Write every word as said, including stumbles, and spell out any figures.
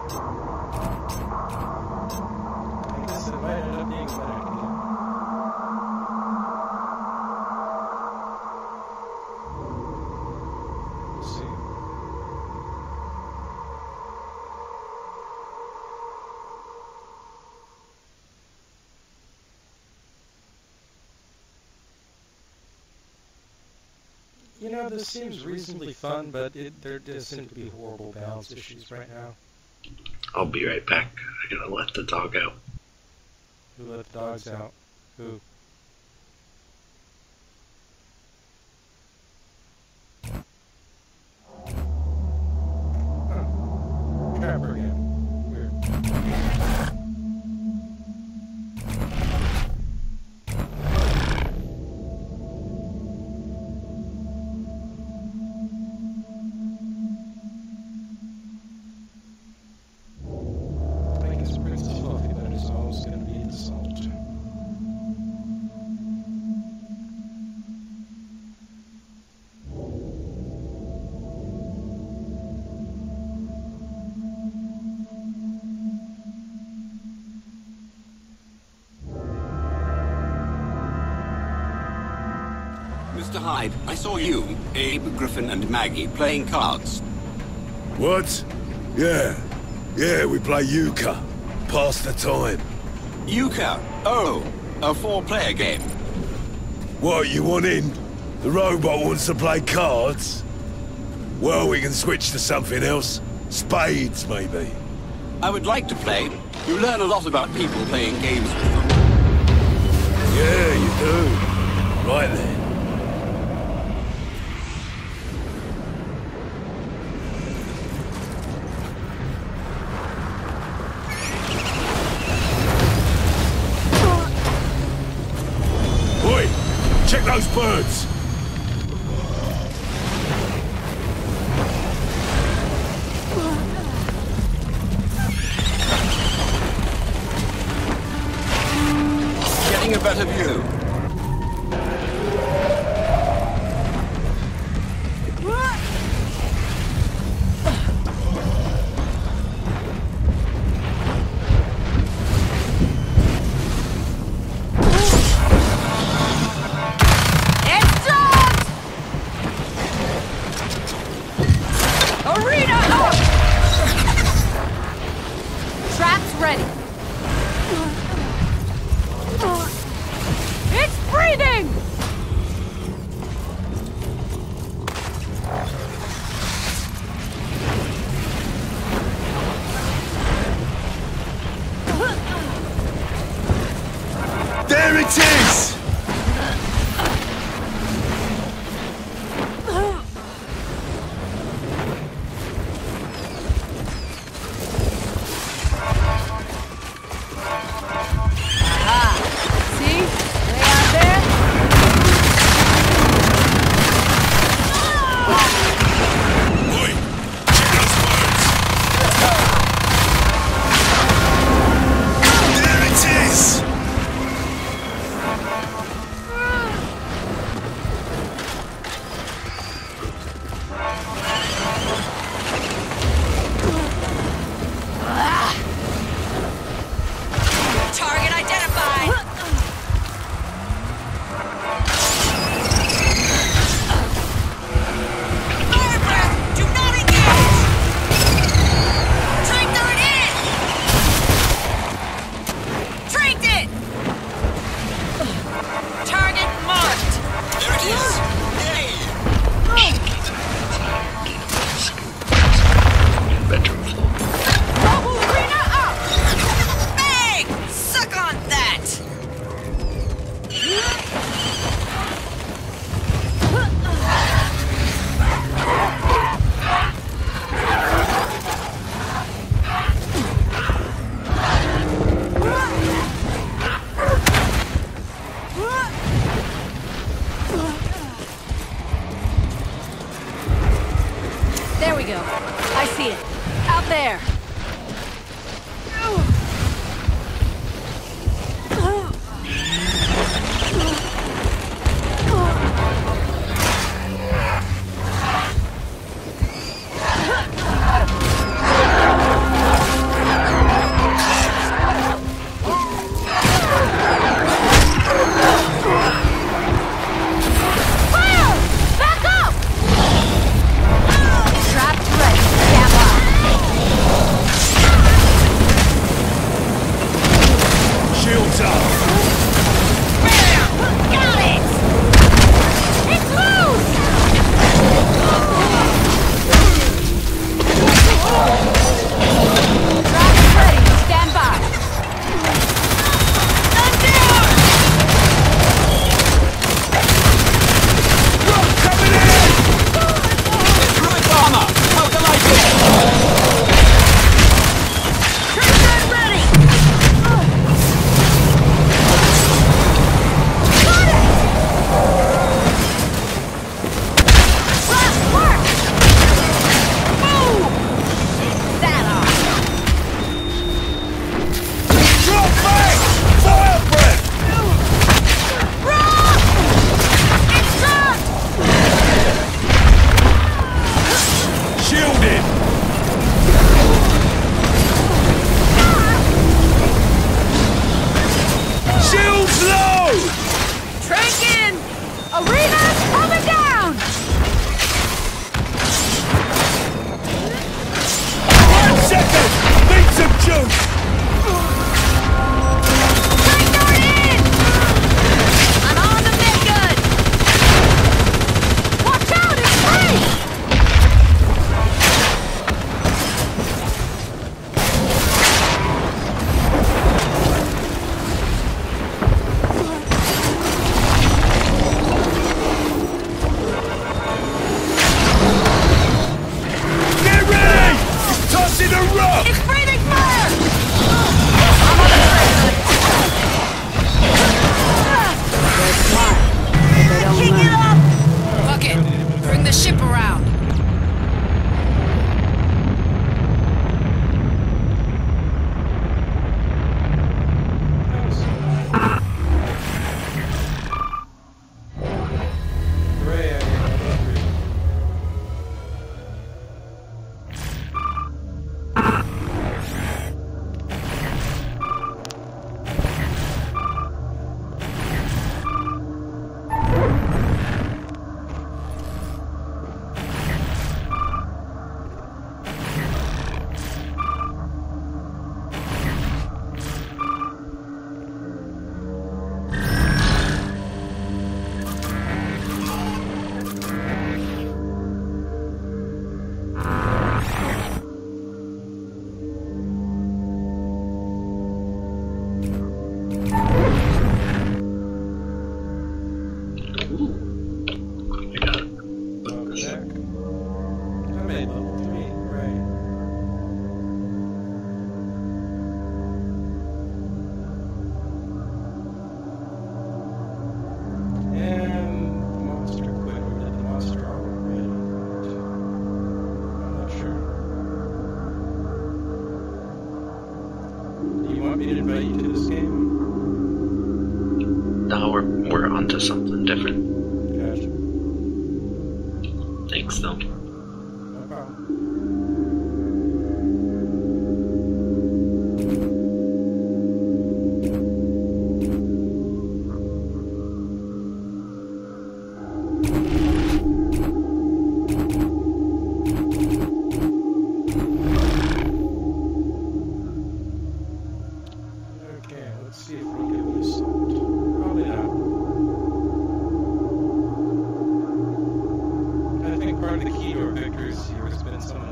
I guess it might end up being a better idea. We'll see. You know, this seems reasonably fun, but it, there does seem to be horrible balance issues right now. I'll be right back. I gotta let the dog out. Who let the dogs out? Who? Huh. Trapper again. Weird. I guess Princess Fluffy, that is always going to be the salt. Mister Hyde, I saw you, Abe, Griffin, and Maggie playing cards. What? Yeah. Yeah, we play euchre. Pass the time. Euchre? Oh, a four-player game. What, you want in? The robot wants to play cards? Well, we can switch to something else. Spades, maybe. I would like to play. You learn a lot about people playing games with them. Yeah, you do. Right then. Oi! Check those birds! Getting a better view. It's dogs! Arena up! Traps ready. It's breathing! There it is! See? Way out there? Oi! Check those birds! There it is! Target identified! Fire breath! Do not engage! Try throw it in! Tracked it! Target marked! There it is. Yay! Bedroom floor. Mobile arena up! Bang! Suck on that! There we go. I see it. Out there. It's breathing fire! Kick it up! Fuck it. Bring the ship around. No, we're, we're onto something different. Gotcha. Thanks, though. No problem. Okay, let's see if we can get this solved. Probably not. I think part of the key to our victories here has been some